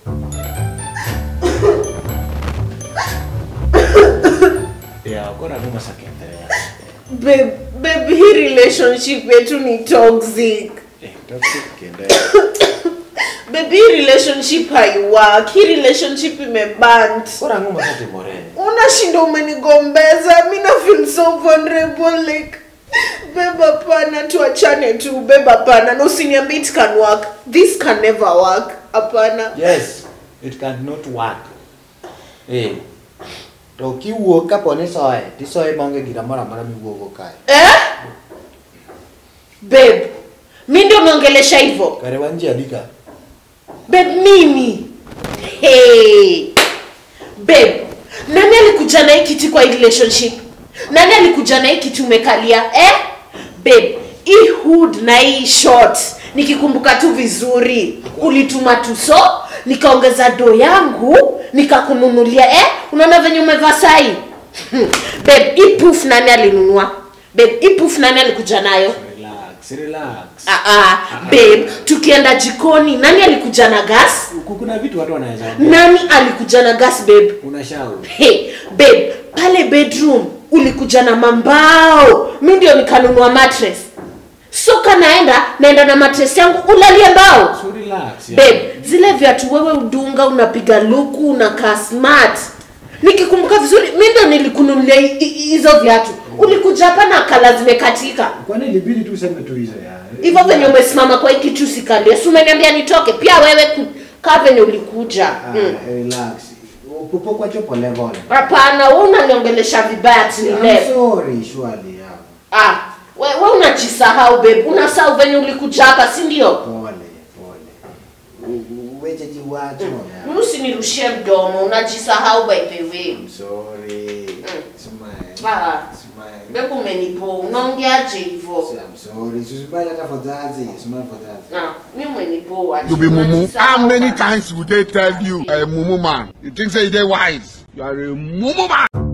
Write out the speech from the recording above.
Yeah, kona numa sakendelea. Babe, hii relationship yetu ni toxic. Toxic kende. Baby, hii relationship haiwork. Hii relationship imeband. Kona numa sate more. Unashinda umenigombeza. Mimi na feel so vulnerable like babe hapana tuachane tu. Babe hapana. No, usiniambie it can work. This can never work. Hapana. Yes, it cannot work. Toki uoka pone soe. Ti soe monge gira mara mi uogo kai. Babe, mimi ndio naongelesha hivyo. Kare wanje adika. Babe, mimi. Hey. Babe, nani alikuja na hii kiti kwa relationship? Nani alikuja na hii kiti umekalia? Babe, hii hood na hii short nikikumbuka tu vizuri ulituma tuso, nikaongeza do yangu, nikakununulia unaona venye umevaa sai. Babe, hii puff nani alinunua? Babe, hii puff nani alikuja nayo? Relax. Babe, tukienda jikoni nani alikuja na gas? Kuna vitu watu wanaweza. Nani alikuja na gas babe? Unashauri. Babe, pale bedroom ulikuja na mambao. Mimi ndio nikanunua mattress. Soka naenda na mattress yangu ulalie mbao. So relax. Babe, zile viatu wewe udunga unapiga luku unakaa smart. Nikikumbuka vizuri mimi ndio nilikununulia hizo viatu. Ulikuja hapa na kala zimekatika. Kwani ilibidi tu useme tu hizo ya. Hivyo venye umesimama kwa hiki tu sikalie. Si umeniambia nitoke. Pia wewe kaa venye ulikuja. Relax. Upo kwa chopo level. Hapana, wewe unaniongelesha vibaya tile. I'm sorry, surely. Wewe unajisahau babe. Unasahau venye ulikuja hapa, si ndio? Pole. Wewe jiwacho. Usinirushie mdomo, unajisahau by the way. I'm sorry. Smile. Babe umenipo, unaongeaje hivyo? I'm sorry. Usibali hata fadhazi. Smile fadhazi. Mimi umenipo. You be mumu. How many times would they tell you, mumu man? You think say they wise? You are a mumu man.